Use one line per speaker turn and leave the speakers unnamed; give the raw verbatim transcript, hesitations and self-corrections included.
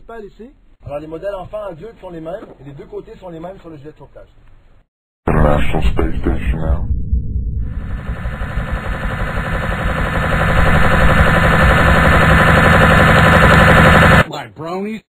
principale ici. Alors les modèles enfants adultes sont les mêmes et les deux côtés sont les mêmes sur le gilet de sauvetage.
International Space Station now.
Like bronies?